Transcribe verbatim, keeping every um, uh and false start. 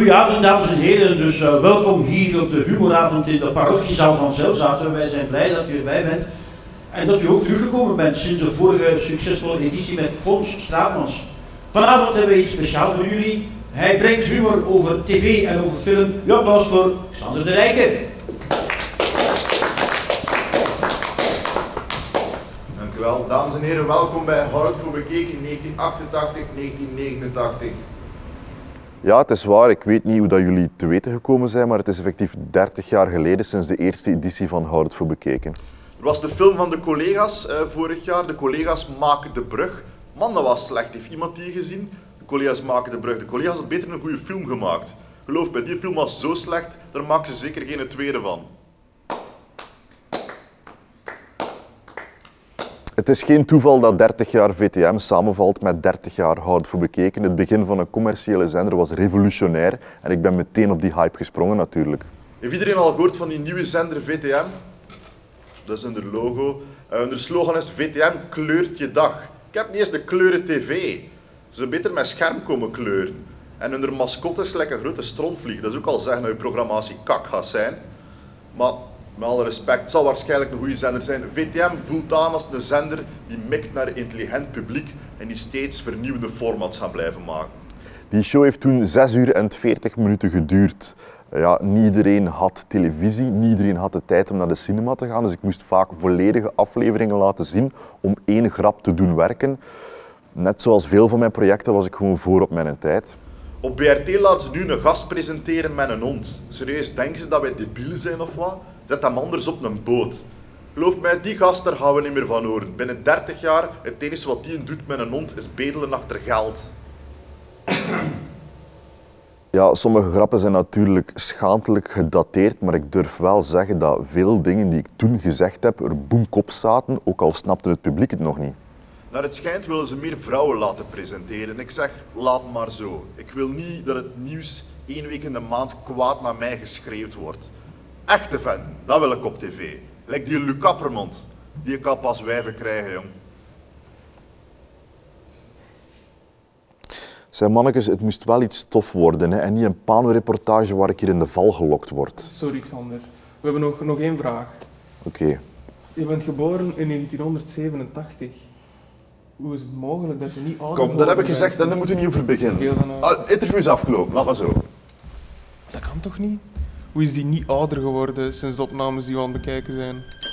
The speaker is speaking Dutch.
Goedenavond, dames en heren. Dus uh, welkom hier op de humoravond in de parochiezaal van Zelzaten. Wij zijn blij dat u erbij bent en dat u ook teruggekomen bent sinds de vorige succesvolle editie met Fons Straatmans. Vanavond hebben we iets speciaals voor jullie. Hij brengt humor over tv en over film. Uw applaus voor Sander de Rijken. Dank u wel. Dames en heren, welkom bij Houd voor Bekeken negentien achtentachtig tot negentien negenentachtig. Ja, het is waar. Ik weet niet hoe dat jullie te weten gekomen zijn, maar het is effectief dertig jaar geleden sinds de eerste editie van Houd het voor Bekeken. Er was de film van de collega's uh, vorig jaar. De collega's maken de brug. Man, dat was slecht. Heeft iemand die gezien? De collega's maken de brug. De collega's hadden beter een goede film gemaakt. Geloof me, die film was zo slecht, daar maken ze zeker geen tweede van. Het is geen toeval dat dertig jaar V T M samenvalt met dertig jaar Houd het voor Bekeken. Het begin van een commerciële zender was revolutionair en ik ben meteen op die hype gesprongen natuurlijk. Heeft iedereen al gehoord van die nieuwe zender V T M? Dat is hun logo. Uh, hun slogan is V T M kleurt je dag. Ik heb niet eens de kleuren tv. Ze zullen beter met scherm komen kleuren. En hun mascotte is lekker een grote strontvlieg. Dat is ook al zeggen dat je programmatie kak gaat zijn. Maar met alle respect, het zal waarschijnlijk een goede zender zijn. V T M voelt aan als een zender die mikt naar een intelligent publiek en die steeds vernieuwende formats gaan blijven maken. Die show heeft toen zes uur en veertig minuten geduurd. Ja, niet iedereen had televisie, niet iedereen had de tijd om naar de cinema te gaan, dus ik moest vaak volledige afleveringen laten zien om één grap te doen werken. Net zoals veel van mijn projecten was ik gewoon voor op mijn tijd. Op B R T laten ze nu een gast presenteren met een hond. Serieus, denken ze dat wij debielen zijn of wat? Zet hem anders op een boot. Geloof mij, die gast daar gaan we niet meer van horen. Binnen dertig jaar, het enige wat die doet met een hond is bedelen achter geld. Ja, sommige grappen zijn natuurlijk schaamtelijk gedateerd, maar ik durf wel zeggen dat veel dingen die ik toen gezegd heb er boemkop zaten, ook al snapte het publiek het nog niet. Naar het schijnt willen ze meer vrouwen laten presenteren. Ik zeg, laat maar zo. Ik wil niet dat het nieuws één week in de maand kwaad naar mij geschreeuwd wordt. Echte fan, dat wil ik op tv. Lijkt die Luc Appermond. Die kan pas wijven krijgen, jong. Zeg mannetjes, het moest wel iets tof worden hè? En niet een pano-reportage waar ik hier in de val gelokt word. Sorry Xander, we hebben nog, nog één vraag. Oké. Okay. Je bent geboren in negentienhonderdzevenentachtig. Hoe is het mogelijk dat je niet ouder Kom, dat heb ik gezegd, daar moeten we niet over beginnen. Ah, het interview is afgelopen, laat maar zo. Dat kan toch niet? Hoe is die niet ouder geworden sinds de opnames die we aan het bekijken zijn?